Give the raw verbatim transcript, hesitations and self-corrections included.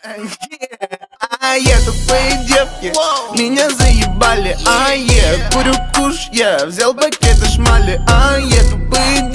А я тупые девки, меня заебали. А я курю куш, я взял пакеты шмали. А я тупые